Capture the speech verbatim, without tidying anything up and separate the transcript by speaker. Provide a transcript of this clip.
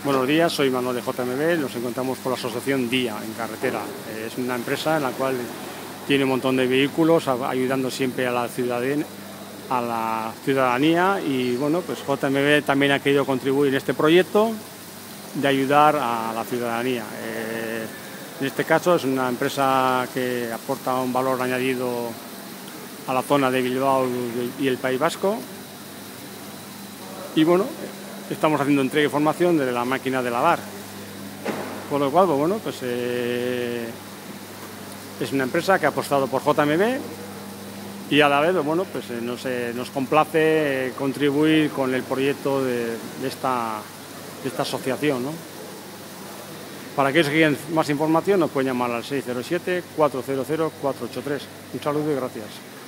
Speaker 1: Buenos días, soy Manuel de J M B, nos encontramos con la asociación Día en carretera. Es una empresa en la cual tiene un montón de vehículos, ayudando siempre a la ciudadanía, a la ciudadanía y bueno, pues J M B también ha querido contribuir en este proyecto de ayudar a la ciudadanía. Eh, en este caso es una empresa que aporta un valor añadido a la zona de Bilbao y el País Vasco y bueno, estamos haciendo entrega de formación de la máquina de lavar, por lo cual, bueno, pues eh, es una empresa que ha apostado por J M B y a la vez, bueno, pues eh, nos, eh, nos complace eh, contribuir con el proyecto de, de, esta, de esta asociación, ¿no? Para aquellos que quieran más información nos pueden llamar al seis cero siete, cuatro cero cero, cuatro ocho tres. Un saludo y gracias.